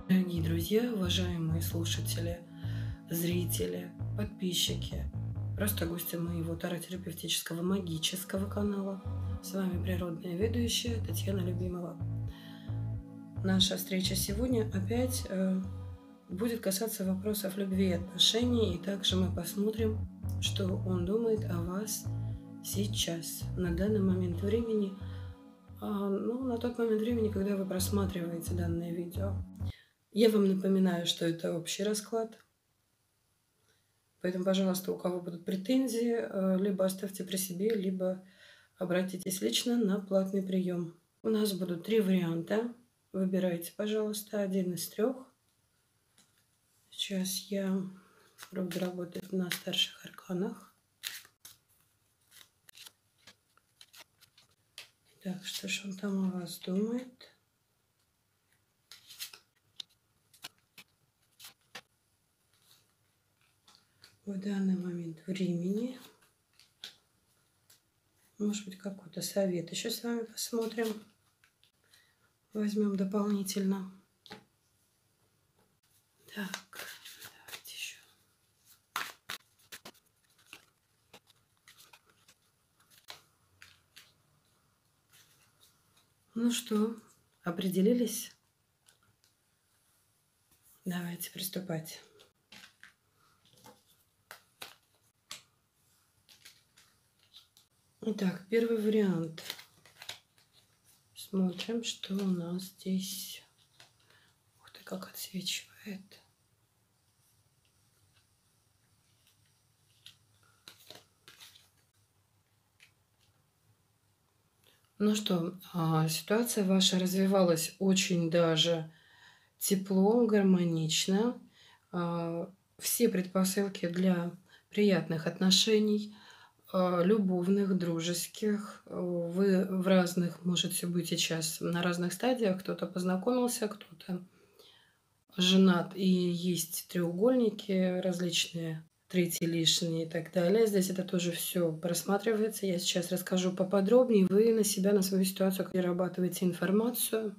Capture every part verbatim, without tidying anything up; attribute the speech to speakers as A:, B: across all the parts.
A: Дорогие друзья, уважаемые слушатели, зрители, подписчики, просто гости моего таротерапевтического магического канала. С вами природная ведущая Татьяна Любимова. Наша встреча сегодня опять э, будет касаться вопросов любви и отношений, и также мы посмотрим, что он думает о вас сейчас, на данный момент времени, а, ну, на тот момент времени, когда вы просматриваете данное видео. Я вам напоминаю, что это общий расклад, поэтому, пожалуйста, у кого будут претензии, либо оставьте при себе, либо обратитесь лично на платный прием. У нас будут три варианта. Выбирайте, пожалуйста, один из трех. Сейчас я буду работать на старших арканах. Так, что ж он там о вас думает? В данный момент времени. Может быть, какой-то совет еще с вами посмотрим. Возьмем дополнительно. Так, давайте еще. Ну что, определились? Давайте приступать. Итак, первый вариант. Смотрим, что у нас здесь. Ух ты, как отсвечивает. Ну что, ситуация ваша развивалась очень даже тепло, гармонично. Все предпосылки для приятных отношений, любовных, дружеских. Вы в разных можете быть сейчас на разных стадиях. Кто-то познакомился, кто-то женат, и есть треугольники различные, третий лишний и так далее. Здесь это тоже все просматривается. Я сейчас расскажу поподробнее. Вы на себя, на свою ситуацию перерабатываете информацию.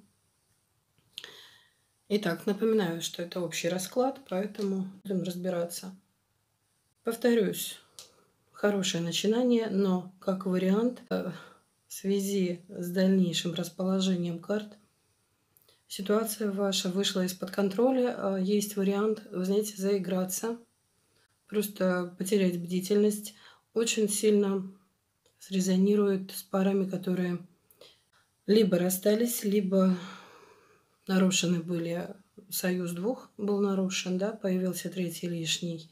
A: Итак, напоминаю, что это общий расклад, поэтому будем разбираться. Повторюсь. Хорошее начинание, но как вариант, в связи с дальнейшим расположением карт, ситуация ваша вышла из-под контроля. Есть вариант, вы знаете, заиграться, просто потерять бдительность. Очень сильно срезонирует с парами, которые либо расстались, либо нарушены были. Союз двух был нарушен, да, появился третий лишний.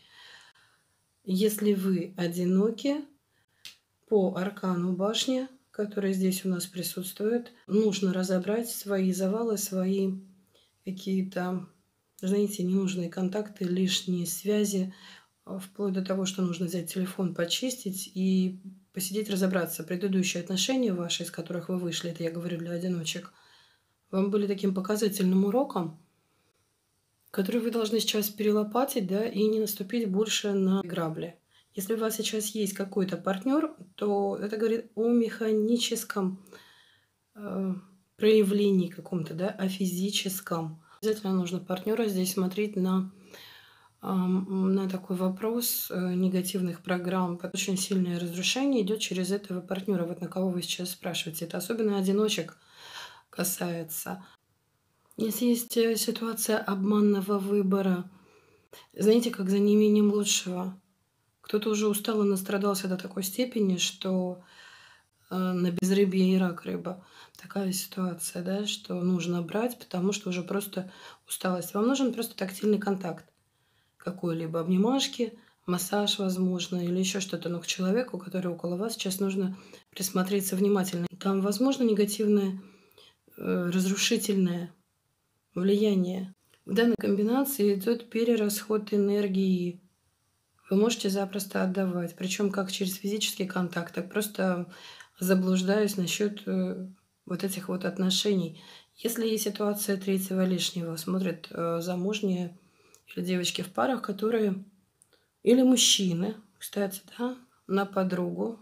A: Если вы одиноки, по аркану башни, который здесь у нас присутствует, нужно разобрать свои завалы, свои какие-то, знаете, ненужные контакты, лишние связи, вплоть до того, что нужно взять телефон, почистить и посидеть, разобраться. Предыдущие отношения ваши, из которых вы вышли, это я говорю для одиночек, вам были таким показательным уроком, который вы должны сейчас перелопатить, да, и не наступить больше на грабли. Если у вас сейчас есть какой-то партнер, то это говорит о механическом э, проявлении каком-то, да, о физическом. Обязательно нужно партнера здесь смотреть на, э, на такой вопрос э, негативных программ. Очень сильное разрушение идет через этого партнера. Вот на кого вы сейчас спрашиваете. Это особенно одиночек касается. Если есть ситуация обманного выбора, знаете, как за неимением лучшего. Кто-то уже устал и настрадался до такой степени, что э, на безрыбье и рак рыба. Такая ситуация, да, что нужно брать, потому что уже просто усталость. Вам нужен просто тактильный контакт. Какой-либо обнимашки, массаж, возможно, или еще что-то. Но к человеку, который около вас, сейчас нужно присмотреться внимательно. Там, возможно, негативное, э, разрушительное влияние. В данной комбинации идет перерасход энергии. Вы можете запросто отдавать, причем как через физический контакт, так просто заблуждаюсь насчет э, вот этих вот отношений. Если есть ситуация третьего лишнего, смотрят э, замужние или девочки в парах, которые, или мужчины, кстати, да, на подругу,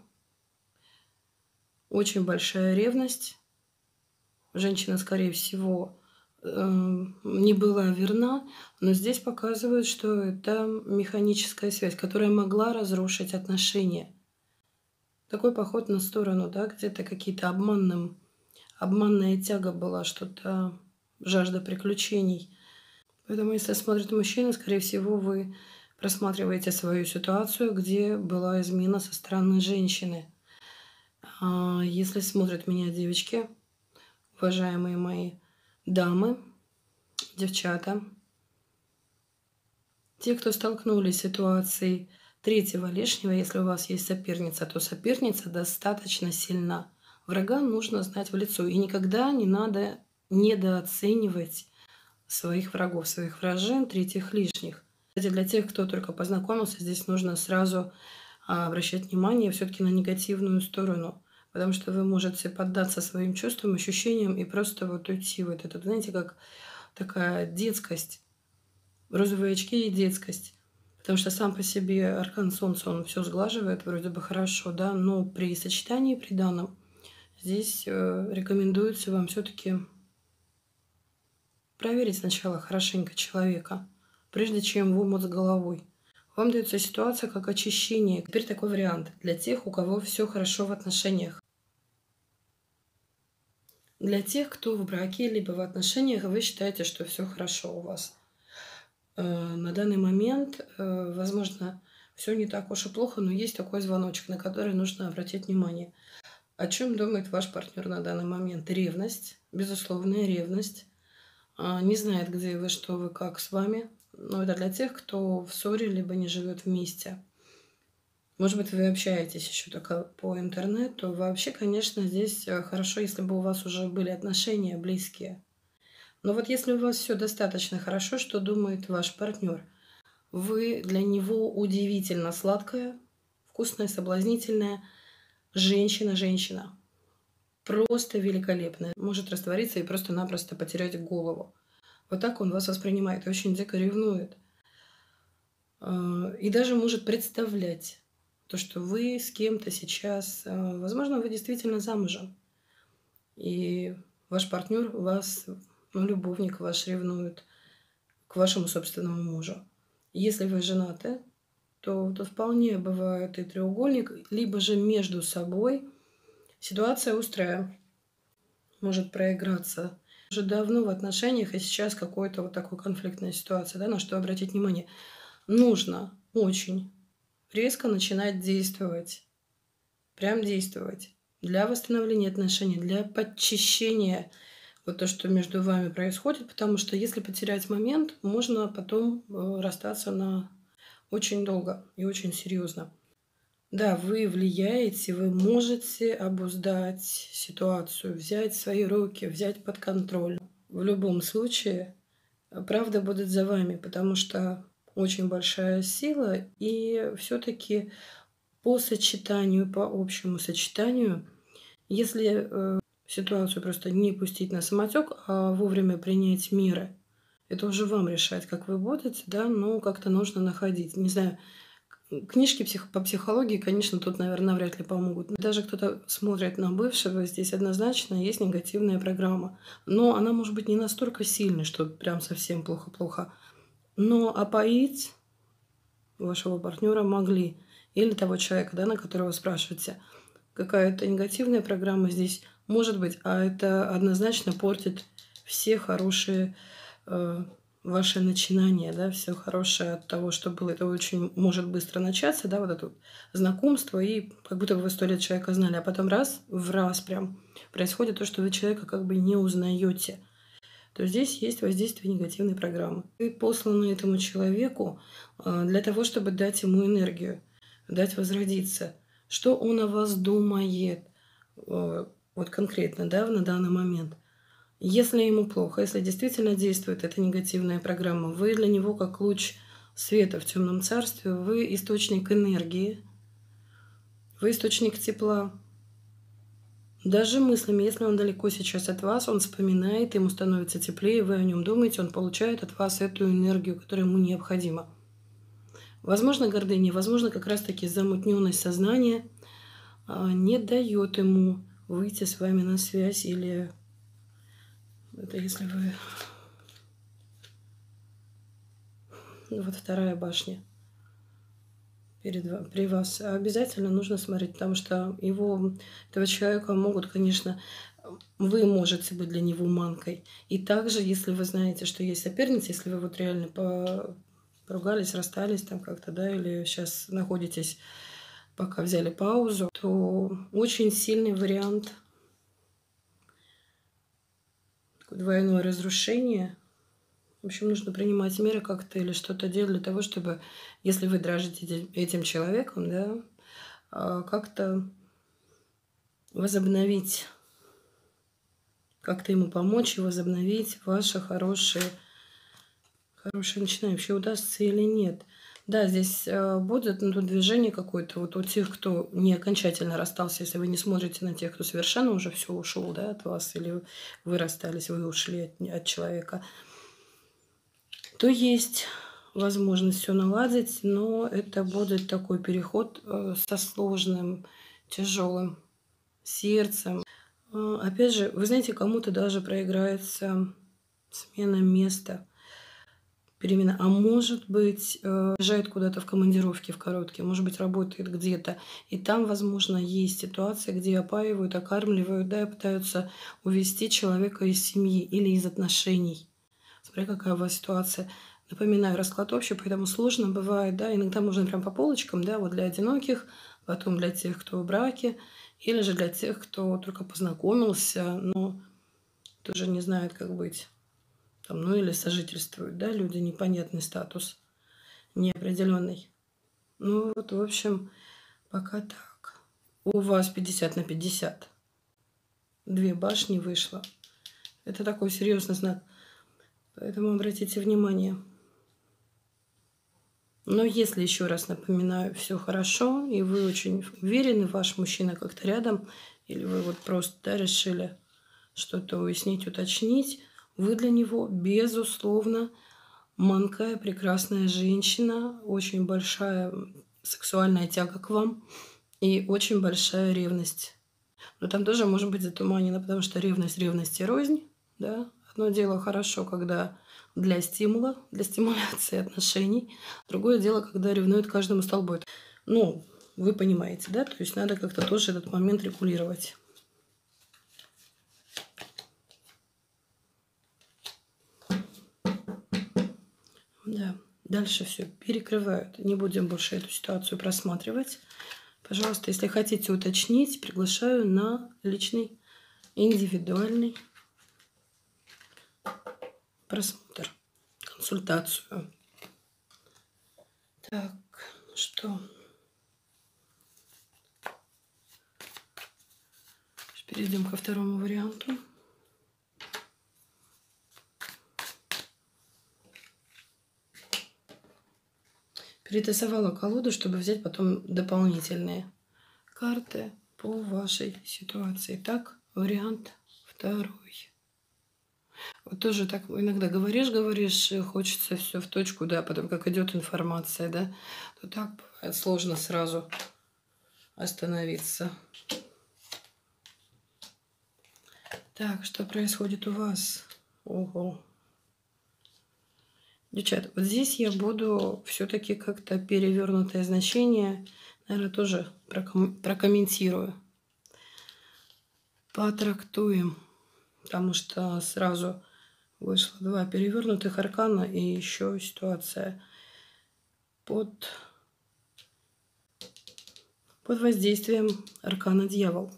A: очень большая ревность. Женщина, скорее всего, эм, не была верна, но здесь показывают, что это механическая связь, которая могла разрушить отношения. Такой поход на сторону, да, где-то какие-то обманным обманная тяга была, что-то жажда приключений. Поэтому, если смотрит мужчина, скорее всего, вы просматриваете свою ситуацию, где была измена со стороны женщины. А если смотрят меня девочки, уважаемые мои дамы, девчата, те, кто столкнулись с ситуацией третьего лишнего, если у вас есть соперница, то соперница достаточно сильна. Врага нужно знать в лицо. И никогда не надо недооценивать своих врагов, своих вражин, третьих лишних. Кстати, для тех, кто только познакомился, здесь нужно сразу а, обращать внимание все-таки на негативную сторону. Потому что вы можете поддаться своим чувствам, ощущениям и просто вот уйти в этот, знаете, как такая детскость, розовые очки и детскость. Потому что сам по себе аркан Солнца, он все сглаживает, вроде бы хорошо, да, но при сочетании, при данном, здесь э, рекомендуется вам все-таки проверить сначала хорошенько человека, прежде чем в омут с головой. Вам дается ситуация как очищение. Теперь такой вариант для тех, у кого все хорошо в отношениях. Для тех, кто в браке либо в отношениях, вы считаете, что все хорошо у вас. Э, На данный момент, э, возможно, все не так уж и плохо, но есть такой звоночек, на который нужно обратить внимание. О чем думает ваш партнер на данный момент? Ревность, безусловная ревность. А, Не знает, где вы, что вы, как с вами. Но это для тех, кто в ссоре, либо не живет вместе. Может быть, вы общаетесь еще только по интернету. Вообще, конечно, здесь э, хорошо, если бы у вас уже были отношения близкие. Но вот если у вас все достаточно хорошо, что думает ваш партнер? Вы для него удивительно сладкая, вкусная, соблазнительная женщина-женщина. Просто великолепная. Может раствориться и просто-напросто потерять голову. Вот так он вас воспринимает, очень дико ревнует. А, И даже может представлять то, что вы с кем-то сейчас, а, возможно, вы действительно замужем, и ваш партнер вас, ну, любовник ваш ревнует к вашему собственному мужу. Если вы женаты, то, то вполне бывает и треугольник, либо же между собой ситуация острая может проиграться. Уже давно в отношениях, и сейчас какой-то вот такой конфликтная ситуация, да, на что обратить внимание. Нужно очень резко начинать действовать, прям действовать для восстановления отношений, для подчищения вот то, что между вами происходит, потому что если потерять момент, можно потом э, расстаться на очень долго и очень серьезно. Да, вы влияете, вы можете обуздать ситуацию, взять в свои руки, взять под контроль. В любом случае, э, правда будет за вами, потому что очень большая сила, и все-таки по сочетанию, по общему сочетанию, если э, ситуацию просто не пустить на самотек, а вовремя принять меры, это уже вам решать, как вы будете, да, но как-то нужно находить. Не знаю, к- книжки псих- по психологии, конечно, тут, наверное, вряд ли помогут. Даже кто-то смотрит на бывшего, здесь однозначно есть негативная программа. Но она может быть не настолько сильной, что прям совсем плохо-плохо. Но опоить вашего партнера могли. Или того человека, да, на которого спрашиваете. Какая-то негативная программа здесь может быть, а это однозначно портит все хорошие э, ваши начинания, да, все хорошее от того, что было. Это очень может быстро начаться, да, вот это вот знакомство, и как будто бы вы сто лет человека знали, а потом раз, в раз прям происходит то, что вы человека как бы не узнаете. То здесь есть воздействие негативной программы. Вы посланы этому человеку а, для того, чтобы дать ему энергию, дать возродиться. Что он о вас думает, э, вот конкретно, да, на данный момент. Если ему плохо, если действительно действует эта негативная программа, вы для него как луч света в темном царстве, вы источник энергии, вы источник тепла. Даже мыслями, если он далеко сейчас от вас, он вспоминает, ему становится теплее, вы о нем думаете, он получает от вас эту энергию, которая ему необходима. Возможно, гордыня, возможно, как раз-таки замутненность сознания а, не дает ему выйти с вами на связь или Это если вы... Вот вторая башня перед, ва- при вас. Обязательно нужно смотреть, потому что его, этого человека могут, конечно, вы можете быть для него манкой. И также, если вы знаете, что есть соперница, если вы вот реально по- поругались, расстались там как-то, да, или сейчас находитесь, пока взяли паузу, то очень сильный вариант такое двойное разрушение. В общем, нужно принимать меры как-то или что-то делать для того, чтобы, если вы дрожите эти- этим человеком, да, а, как-то возобновить, как-то ему помочь и возобновить ваши хорошие, хорошие начинания. Вообще удастся или нет. Да, здесь э, будет ну, тут движение какое-то вот у тех, кто не окончательно расстался, если вы не смотрите на тех, кто совершенно уже все ушел, да, от вас, или вы расстались, вы ушли от, от человека, то есть возможность все наладить, но это будет такой переход э, со сложным, тяжелым сердцем. А, Опять же, вы знаете, кому-то даже проиграется смена места, перемена. А может быть, э, уезжает куда-то в командировки в короткие, может быть, работает где-то. И там, возможно, есть ситуация, где опаивают, окармливают, да, и пытаются увести человека из семьи или из отношений. Смотря какая у вас ситуация. Напоминаю, расклад общий, поэтому сложно бывает, да, иногда можно прям по полочкам, да, вот для одиноких, потом для тех, кто в браке, или же для тех, кто только познакомился, но тоже не знает, как быть. Там, ну или сожительствуют, да, люди, непонятный статус, неопределенный. Ну вот, в общем, пока так. У вас пятьдесят на пятьдесят. Две башни вышло. Это такой серьезный знак. Поэтому обратите внимание. Но если, еще раз напоминаю, все хорошо, и вы очень уверены, ваш мужчина как-то рядом, или вы вот просто да, решили что-то уяснить, уточнить, вы для него, безусловно, манкая, прекрасная женщина, очень большая сексуальная тяга к вам и очень большая ревность. Но там тоже может быть затуманено, потому что ревность, ревность и рознь, да. Одно дело хорошо, когда для стимула, для стимуляции отношений. Другое дело, когда ревнует каждому столбу. Ну, вы понимаете, да? То есть надо как-то тоже этот момент регулировать. Да, дальше все перекрывают. Не будем больше эту ситуацию просматривать. Пожалуйста, если хотите уточнить, приглашаю на личный, индивидуальный просмотр, консультацию. Так, что? Перейдем ко второму варианту. Перетасовала колоду, чтобы взять потом дополнительные карты по вашей ситуации. Так, вариант второй. Вот тоже так иногда говоришь, говоришь, и хочется все в точку, да, потом как идет информация, да, то так бывает сложно сразу остановиться. Так, что происходит у вас? Ого. Девчат, вот здесь я буду все-таки как-то перевернутое значение, наверное, тоже проком- прокомментирую. Потрактуем, потому что сразу вышло два перевернутых аркана и еще ситуация под, под воздействием аркана дьявол.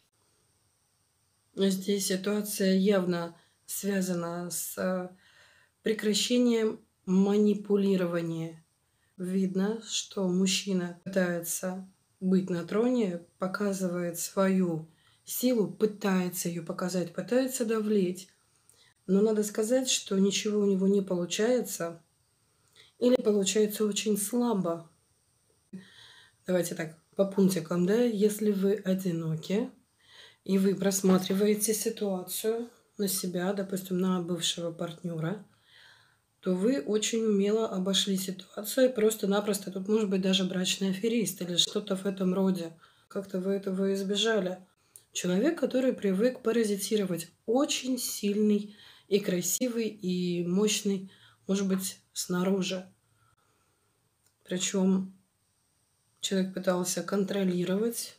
A: Здесь ситуация явно связана с прекращением манипулирования. Видно, что мужчина пытается быть на троне, показывает свою силу, пытается ее показать, пытается давлеть. Но надо сказать, что ничего у него не получается. Или получается очень слабо. Давайте так, по пунктикам, да, если вы одиноки, и вы просматриваете ситуацию на себя, допустим, на бывшего партнера, то вы очень умело обошли ситуацию. Просто-напросто тут может быть даже брачный аферист или что-то в этом роде. Как-то вы этого избежали. Человек, который привык паразитировать, очень сильный и красивый, и мощный, может быть, снаружи. Причем человек пытался контролировать,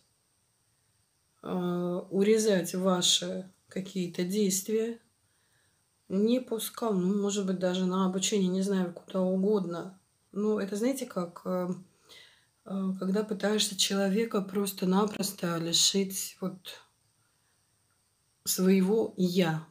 A: а, урезать ваши какие-то действия, не пускал, ну, может быть, даже на обучение, не знаю, куда угодно. Ну, это знаете как, э, э, когда пытаешься человека просто-напросто лишить вот своего «я».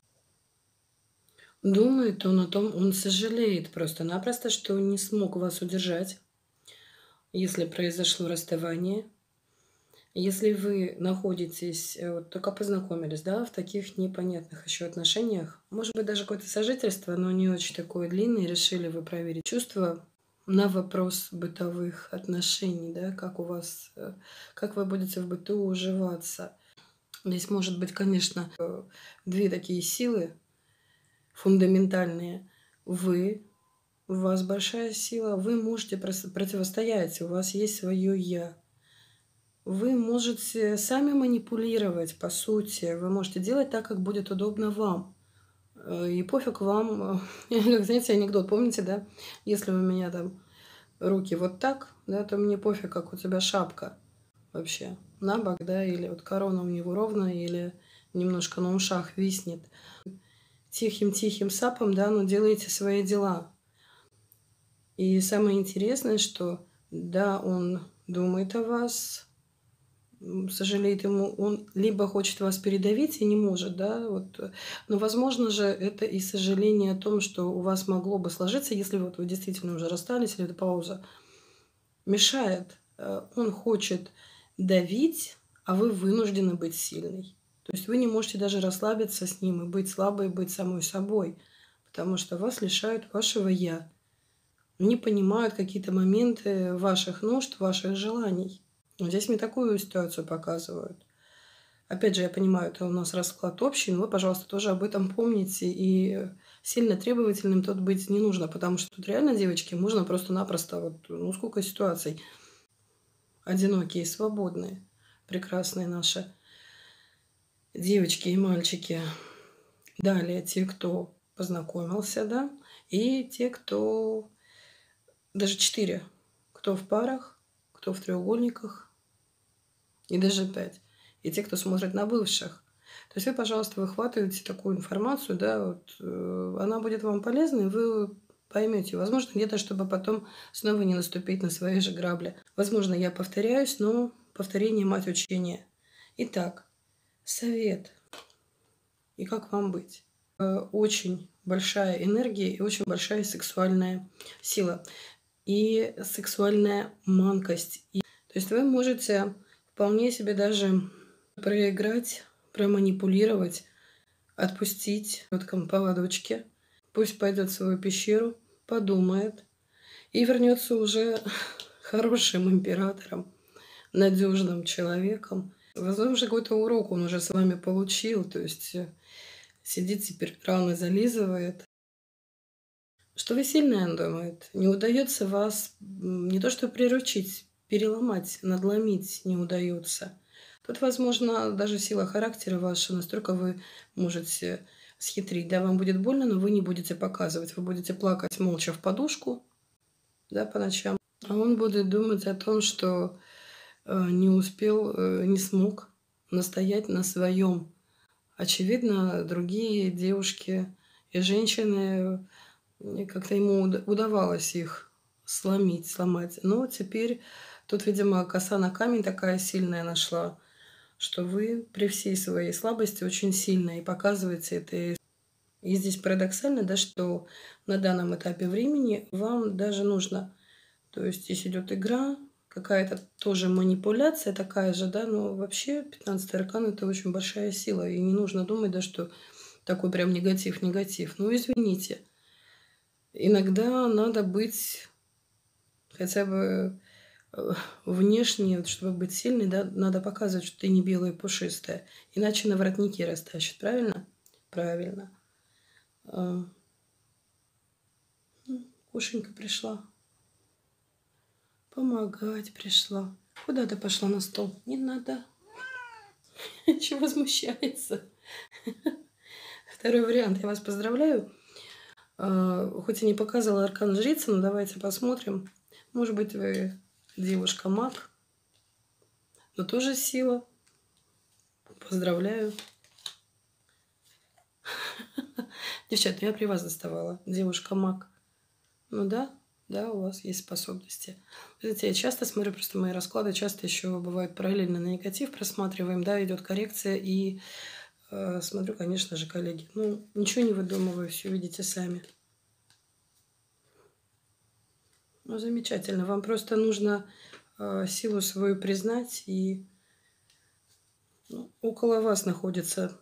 A: Думает он о том, он сожалеет просто-напросто, что не смог вас удержать, если произошло расставание. Если вы находитесь, э, вот только познакомились, да, в таких непонятных еще отношениях, может быть, даже какое-то сожительство, но не очень такое длинное, решили вы проверить чувства на вопрос бытовых отношений, да, как у вас, э, как вы будете в быту уживаться. Здесь может быть, конечно, э, две такие силы фундаментальные. Вы, у вас большая сила, вы можете прос- противостоять, у вас есть свое «я». Вы можете сами манипулировать, по сути. Вы можете делать так, как будет удобно вам. Э, И пофиг вам, э, как знаете, анекдот, помните, да? Если у меня там руки вот так, да, то мне пофиг, как у тебя шапка вообще. На бок, да, или вот корона у него ровная, или немножко на ушах виснет. Тихим-тихим сапом, да, но делаете свои дела. И самое интересное, что да, он думает о вас, м, сожалеет ему, он либо хочет вас передавить и не может, да, вот, э, но, возможно же, это и сожаление о том, что у вас могло бы сложиться, если вот вы действительно уже расстались, или это пауза, мешает. Э, Он хочет давить, а вы вынуждены быть сильной. То есть вы не можете даже расслабиться с ним и быть слабой, быть самой собой, потому что вас лишают вашего «я», не понимают какие-то моменты ваших нужд, ваших желаний. Вот здесь мне такую ситуацию показывают. Опять же, я понимаю, это у нас расклад общий, но вы, пожалуйста, тоже об этом помните. И сильно требовательным тут быть не нужно, потому что тут реально, девочки, можно просто-напросто, вот, ну, сколько ситуаций, одинокие, свободные, прекрасные наши девочки и мальчики. Далее те, кто познакомился, да, и те, кто, даже четыре, кто в парах, кто в треугольниках, и даже пять. И те, кто смотрит на бывших. То есть вы, пожалуйста, выхватываете такую информацию, да, вот, э, она будет вам полезна, и вы поймете, возможно, где-то, чтобы потом снова не наступить на свои же грабли. Возможно, я повторяюсь, но повторение – мать учения. Итак, совет. И как вам быть? Э, Очень большая энергия и очень большая сексуальная сила. И сексуальная манкость. И, то есть вы можете вполне себе даже проиграть, проманипулировать, отпустить вот к поводочке. Пусть пойдет в свою пещеру, подумает и вернется уже хорошим императором, надежным человеком. Возможно, какой-то урок он уже с вами получил, то есть э, сидит теперь, раны зализывает. Что вы сильная, он думает. Не удается вас м, не то что приручить, переломать, надломить не удается. Тут, возможно, даже сила характера ваша, настолько вы можете схитрить. Да, вам будет больно, но вы не будете показывать. Вы будете плакать молча в подушку, да, по ночам. А он будет думать о том, что э, не успел, э, не смог настоять на своем. Очевидно, другие девушки и женщины, и как-то ему уда- удавалось их сломить, сломать. Но теперь тут, видимо, коса на камень такая сильная нашла, что вы при всей своей слабости очень сильная и показываете это. И и здесь парадоксально, да, что на данном этапе времени вам даже нужно, то есть здесь идет игра, какая-то тоже манипуляция такая же, да, но вообще пятнадцатый аркан – это очень большая сила, и не нужно думать, да, что такой прям негатив-негатив. Ну, извините, иногда надо быть хотя бы э, внешне, вот чтобы быть сильной, да, надо показывать, что ты не белая и пушистая. Иначе на воротнике растащат, правильно? Правильно. А, м, Кушенька пришла. Помогать пришла. Куда ты пошла на стол? Не надо. Еще возмущается. Второй вариант. Я вас поздравляю. А, хоть и не показывала аркан жрицы, но давайте посмотрим. Может быть, вы девушка-маг, но тоже сила. Поздравляю. Девчат, я при вас доставала. Девушка-маг. Ну да, да, у вас есть способности. Знаете, я часто смотрю, просто мои расклады часто еще бывают параллельно на негатив просматриваем, да, идет коррекция, и э, смотрю, конечно же, коллеги. Ну, ничего не выдумываю, все видите сами. Ну, замечательно. Вам просто нужно э, силу свою признать, и ну, около вас находится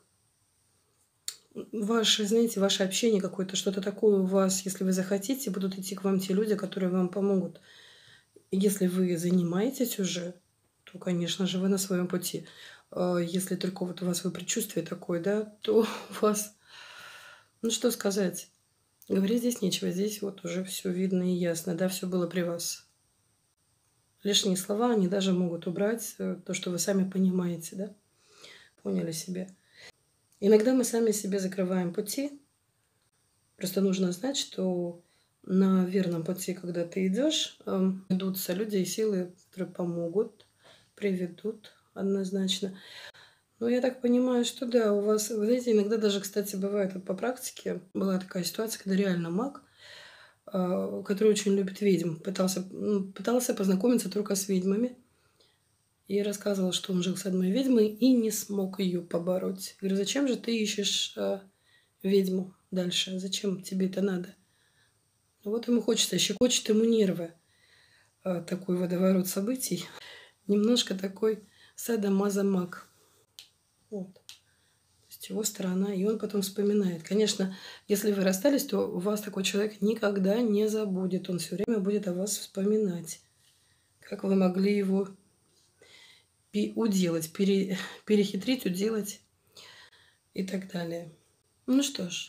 A: ваше, знаете, ваше общение какое-то, что-то такое у вас, если вы захотите, будут идти к вам те люди, которые вам помогут. И если вы занимаетесь уже, то, конечно же, вы на своем пути. А если только вот у вас вы предчувствие такое, да, то у вас, ну что сказать, говорить здесь нечего, здесь вот уже все видно и ясно, да, все было при вас. Лишние слова, они даже могут убрать э, то, что вы сами понимаете, да, поняли себе. Иногда мы сами себе закрываем пути. Просто нужно знать, что на верном пути, когда ты идешь, эм, идутся люди и силы, которые помогут, приведут однозначно. Но я так понимаю, что да, у вас, вы знаете, иногда даже, кстати, бывает вот по практике, была такая ситуация, когда реально маг, а, который очень любит ведьм, пытался, ну, пытался познакомиться только с ведьмами. И рассказывал, что он жил с одной ведьмой и не смог ее побороть. Я говорю, зачем же ты ищешь а, ведьму дальше? Зачем тебе это надо? Ну, вот ему хочется, щекочет ему нервы. А, такой водоворот событий. Немножко такой садомазомаг. Вот. То есть его сторона. И он потом вспоминает. Конечно, если вы расстались, то у вас такой человек никогда не забудет. Он все время будет о вас вспоминать. Как вы могли его уделать, пере, перехитрить, уделать и так далее. Ну что ж,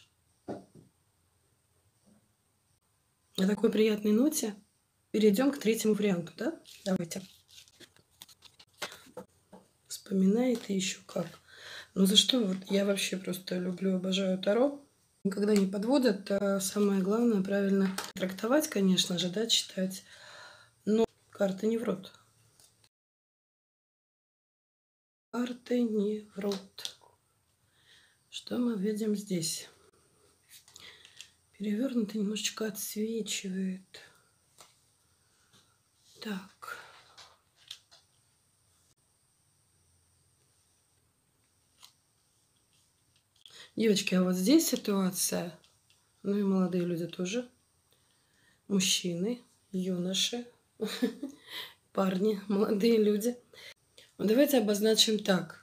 A: на такой приятной ноте перейдем к третьему варианту, да? Давайте. Вспоминает и еще как. Ну за что вот я вообще просто люблю, обожаю Таро. Никогда не подводят. А самое главное правильно трактовать, конечно же, да, читать. Но карты не врут. Карты не врут. Что мы видим здесь? Перевернутый немножечко отсвечивает. Так. Девочки, а вот здесь ситуация, ну и молодые люди тоже, мужчины, юноши, парни, молодые люди. Ну, давайте обозначим так.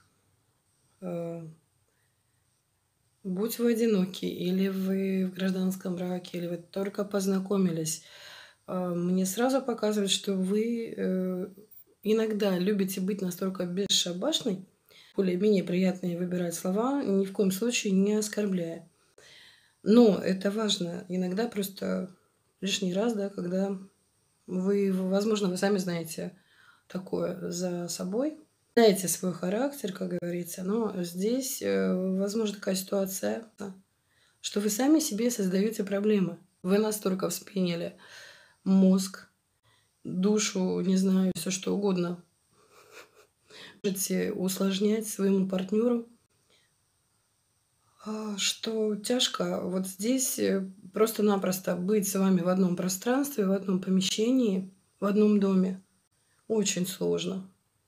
A: Будь вы одиноки, или вы в гражданском браке, или вы только познакомились, мне сразу показывает, что вы иногда любите быть настолько бесшабашной, более-менее приятные выбирать слова, ни в коем случае не оскорбляя. Но это важно. Иногда просто лишний раз, да, когда вы, возможно, вы сами знаете такое за собой, знаете свой характер, как говорится, но здесь, возможно, такая ситуация, что вы сами себе создаете проблемы. Вы настолько вспенили мозг, душу, не знаю, все что угодно. Можете усложнять своему партнеру, что тяжко вот здесь просто-напросто быть с вами в одном пространстве, в одном помещении, в одном доме. Очень сложно.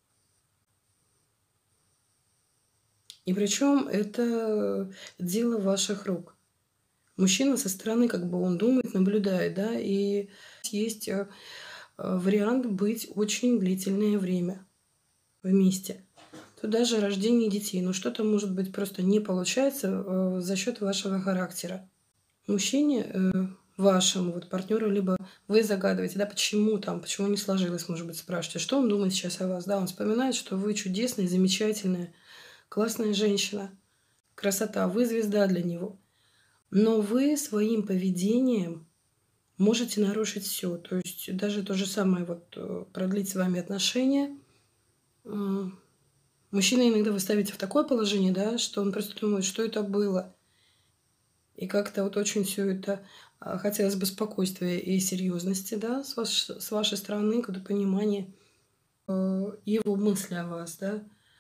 A: И причем это дело ваших рук. Мужчина со стороны, как бы он думает, наблюдает, да, и есть вариант быть очень длительное время вместе. Тут даже рождение детей. Но что-то, может быть, просто не получается э, за счет вашего характера. Мужчине, э, вашему вот партнеру, либо вы загадываете, да, почему там, почему не сложилось, может быть, спрашиваете, что он думает сейчас о вас. Да, он вспоминает, что вы чудесная, замечательная, классная женщина, красота, вы звезда для него. Но вы своим поведением можете нарушить все. То есть даже то же самое, вот продлить с вами отношения. Мужчина иногда вы ставите в такое положение, да, что он просто думает, что это было. И как-то вот очень все это а, хотелось бы спокойствия и серьезности, да, с, ваш, с вашей стороны, какое-то понимание э, его мысли о вас, да.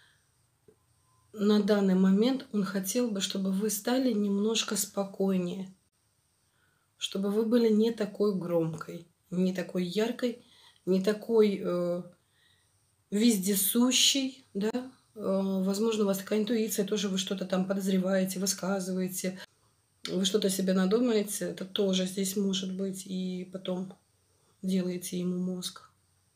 A: На данный момент он хотел бы, чтобы вы стали немножко спокойнее, чтобы вы были не такой громкой, не такой яркой, не такой э, вездесущей, да. Э, возможно, у вас такая интуиция, тоже вы что-то там подозреваете, высказываете, вы что-то себе надумаете, это тоже здесь может быть, и потом делаете ему мозг.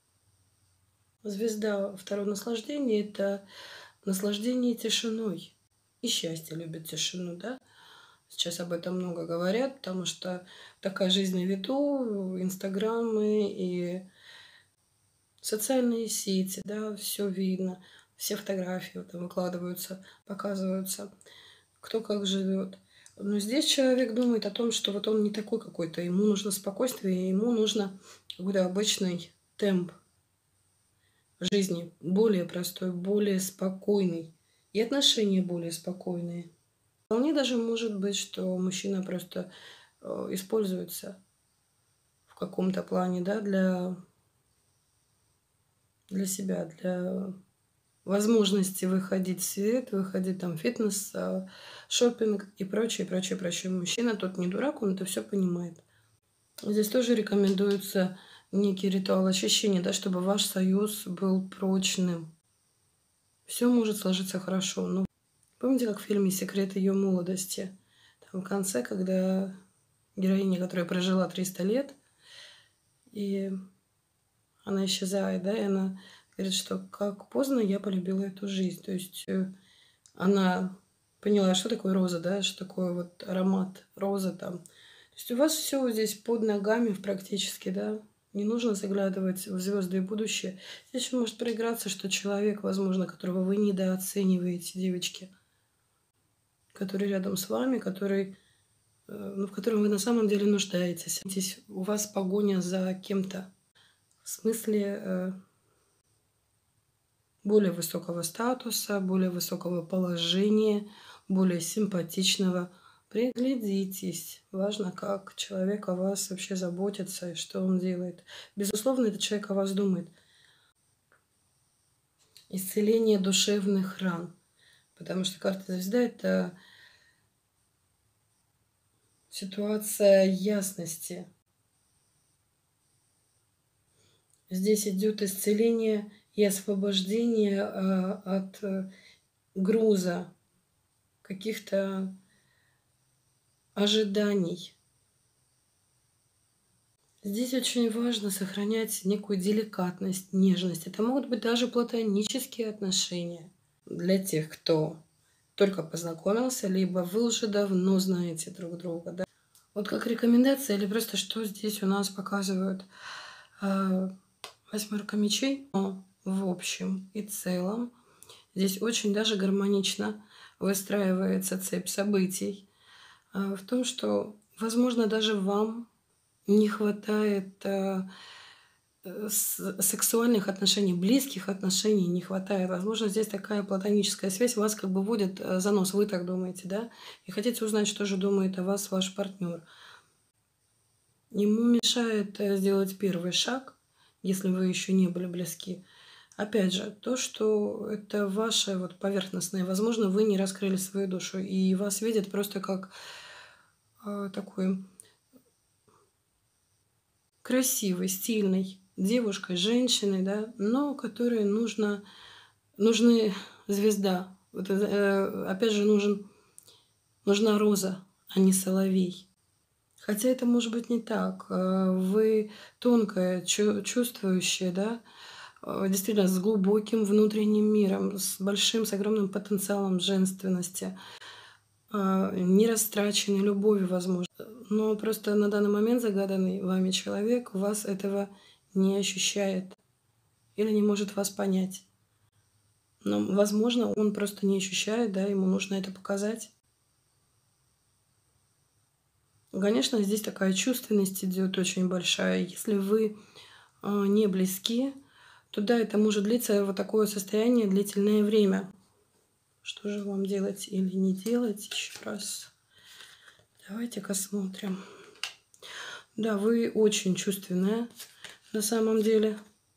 A: Звезда второе наслаждение– это наслаждение тишиной. И счастье любит тишину, да? Сейчас об этом много говорят, потому что такая жизнь на виду, инстаграмы и социальные сети, да, все видно, все фотографии там выкладываются, показываются, кто как живет. Но здесь человек думает о том, что вот он не такой какой-то, ему нужно спокойствие, ему нужно какой-то обычный темп жизни, более простой, более спокойный. И отношения более спокойные. Вполне даже может быть, что мужчина просто э, используется в каком-то плане, да, для, для себя, для возможности выходить в свет, выходить там в фитнес, а, шопинг и прочее, прочее, прочее. Мужчина тот не дурак, он это все понимает. Здесь тоже рекомендуется некий ритуал очищения, да, чтобы ваш союз был прочным. Все может сложиться хорошо. Но помните, как в фильме «Секрет ее молодости»? Там в конце, когда героиня, которая прожила триста лет, и она исчезает, да, и она говорит, что как поздно я полюбила эту жизнь. То есть э, она поняла, что такое роза, да, что такое вот аромат розы там. То есть у вас все здесь под ногами практически, да. Не нужно заглядывать в звезды и будущее. Здесь еще может проиграться, что человек, возможно, которого вы недооцениваете, девочки, который рядом с вами, который, э, ну, в котором вы на самом деле нуждаетесь. Здесь у вас погоня за кем-то. В смысле э, более высокого статуса, более высокого положения, более симпатичного. Приглядитесь. Важно, как человек о вас вообще заботится и что он делает. Безусловно, этот человек о вас думает. Исцеление душевных ран. Потому что карта звезда– это ситуация ясности. Здесь идет исцеление и освобождение а, от э, груза каких-то ожиданий. Здесь очень важно сохранять некую деликатность, нежность. Это могут быть даже платонические отношения для тех, кто только познакомился, либо вы уже давно знаете друг друга. Да? Вот как рекомендация или просто что здесь у нас показывают а, восьмерка мечей, но в общем и целом здесь очень даже гармонично выстраивается цепь событий. А, в том, что, возможно, даже вам не хватает э, э, с- сексуальных отношений, близких отношений не хватает. Возможно, здесь такая платоническая связь вас как бы водит э, за нос, вы так думаете, да? И хотите узнать, что же думает о вас ваш партнер. Ему мешает э, сделать первый шаг, если вы еще не были близки. Опять же, то, что это ваше вот поверхностное, возможно, вы не раскрыли свою душу, и вас видят просто как э, такой красивой, стильной девушкой, женщиной, да, но которой нужно, нужны звезда. Вот, э, опять же, нужен, нужна роза, а не соловей. Хотя это может быть не так. Э, Вы тонкая, чу- чувствующая, да, э, действительно с глубоким внутренним миром, с большим, с огромным потенциалом женственности, э, не растраченной любовью, возможно. Но просто на данный момент загаданный вами человек вас этого не ощущает или не может вас понять. Но, возможно, он просто не ощущает, да, ему нужно это показать. Конечно, здесь такая чувственность идет очень большая. Если вы а, не близки, то да, это может длиться вот такое состояние длительное время. Что же вам делать или не делать? Еще раз. Давайте-ка смотрим. Да, вы очень чувственная на самом деле.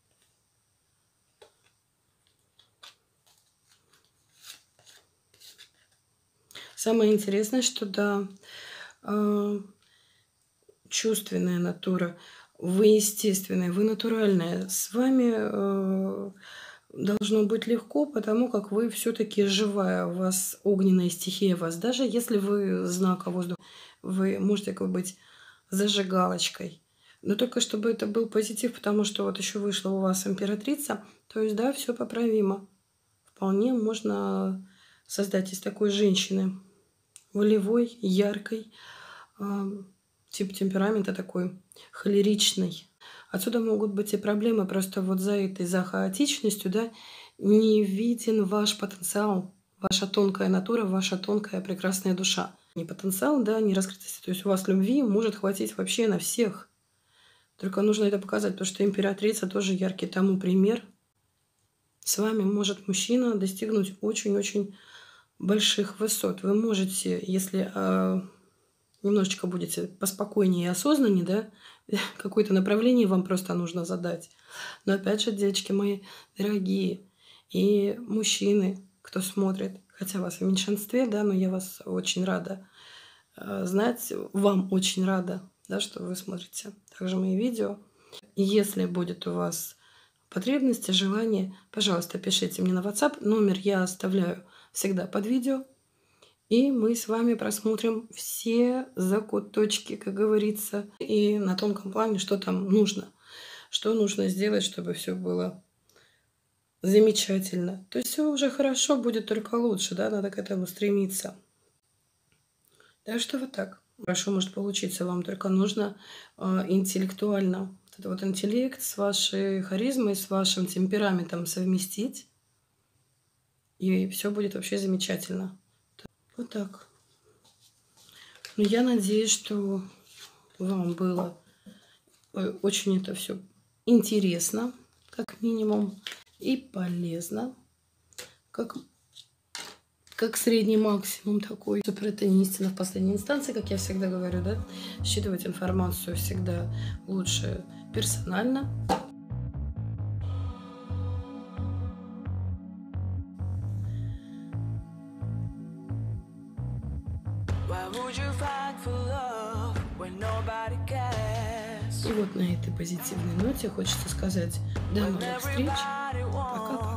A: Самое интересное, что да, э, чувственная натура, вы естественная, вы натуральная. С вами э, должно быть легко, потому как вы все-таки живая, у вас огненная стихия, у вас. Даже если вы знака воздуха, вы можете как бы быть зажигалочкой. Но только чтобы это был позитив, потому что вот еще вышла у вас императрица, то есть да, все поправимо. Вполне можно создать из такой женщины волевой, яркой, а, тип темперамента такой холеричный. Отсюда могут быть и проблемы, просто вот за этой, за хаотичностью, да, не виден ваш потенциал, ваша тонкая натура, ваша тонкая прекрасная душа. Не потенциал, да, не раскрытость. То есть у вас любви может хватить вообще на всех. Только нужно это показать, потому что императрица тоже яркий тому пример. С вами может мужчина достигнуть очень-очень больших высот. Вы можете, если э, немножечко будете поспокойнее и осознаннее, да, какое-то направление вам просто нужно задать. Но опять же, девочки мои дорогие, и мужчины, кто смотрит, хотя вас в меньшинстве, да, но я вас очень рада э, знать, вам очень рада, да, что вы смотрите также мои видео. И если будет у вас потребности, желания, пожалуйста, пишите мне на WhatsApp. Номер я оставляю всегда под видео. И мы с вами просмотрим все закуточки, как говорится, и на тонком плане, что там нужно. Что нужно сделать, чтобы все было замечательно. То есть все уже хорошо, будет только лучше, да, надо к этому стремиться. Так что вот так. Хорошо может получиться, вам только нужно э, интеллектуально, вот этот вот интеллект с вашей харизмой, с вашим темпераментом совместить, и все будет вообще замечательно. Вот так. Но я надеюсь, что вам было очень это все интересно, как минимум, и полезно, как, как средний максимум такой. Супер, это не истина в последней инстанции, как я всегда говорю, да? Считывать информацию всегда лучше персонально. И вот на этой позитивной ноте хочется сказать до новых встреч. Пока-пока.